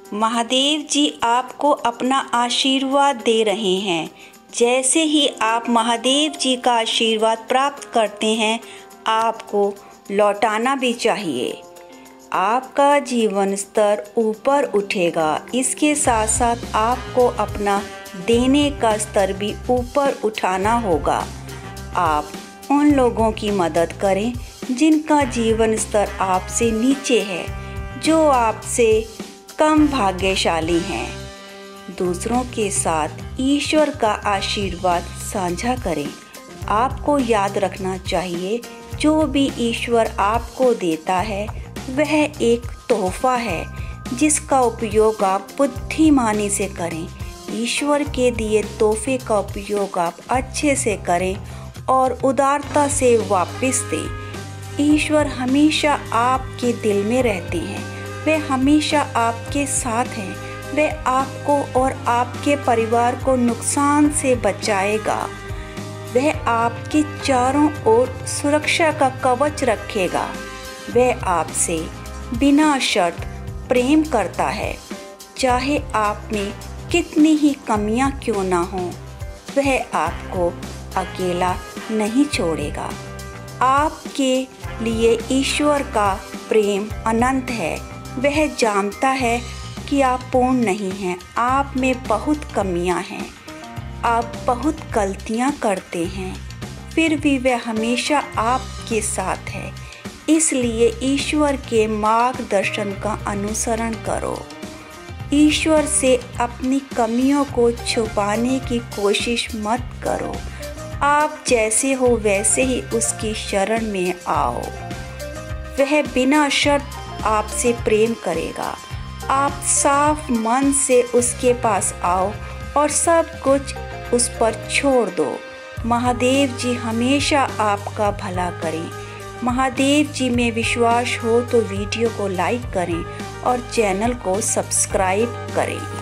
महादेव जी आपको अपना आशीर्वाद दे रहे हैं। जैसे ही आप महादेव जी का आशीर्वाद प्राप्त करते हैं, आपको लौटाना भी चाहिए। आपका जीवन स्तर ऊपर उठेगा। इसके साथ साथ आपको अपना देने का स्तर भी ऊपर उठाना होगा। आप उन लोगों की मदद करें जिनका जीवन स्तर आपसे नीचे है, जो आपसे कम भाग्यशाली हैं। दूसरों के साथ ईश्वर का आशीर्वाद साझा करें। आपको याद रखना चाहिए, जो भी ईश्वर आपको देता है वह एक तोहफा है, जिसका उपयोग आप बुद्धिमानी से करें। ईश्वर के दिए तोहफे का उपयोग आप अच्छे से करें और उदारता से वापस दें। ईश्वर हमेशा आपके दिल में रहते हैं। वे हमेशा आपके साथ हैं। वे आपको और आपके परिवार को नुकसान से बचाएगा। वह आपके चारों ओर सुरक्षा का कवच रखेगा। वह आपसे बिना शर्त प्रेम करता है। चाहे आप में कितनी ही कमियां क्यों ना हों, वह आपको अकेला नहीं छोड़ेगा। आपके लिए ईश्वर का प्रेम अनंत है। वह जानता है कि आप पूर्ण नहीं हैं। आप में बहुत कमियां हैं। आप बहुत गलतियां करते हैं, फिर भी वह हमेशा आपके साथ है। इसलिए ईश्वर के मार्गदर्शन का अनुसरण करो। ईश्वर से अपनी कमियों को छुपाने की कोशिश मत करो। आप जैसे हो वैसे ही उसकी शरण में आओ। वह बिना शर्त आपसे प्रेम करेगा। आप साफ मन से उसके पास आओ और सब कुछ उस पर छोड़ दो। महादेव जी हमेशा आपका भला करें। महादेव जी में विश्वास हो तो वीडियो को लाइक करें और चैनल को सब्सक्राइब करें।